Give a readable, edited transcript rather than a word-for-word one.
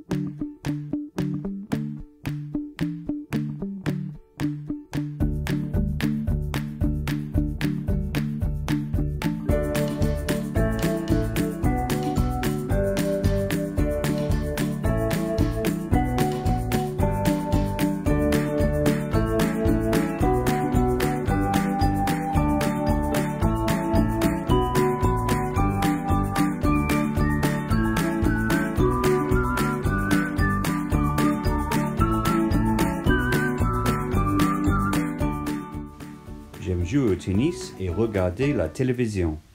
J'aime jouer au tennis et regarder la télévision.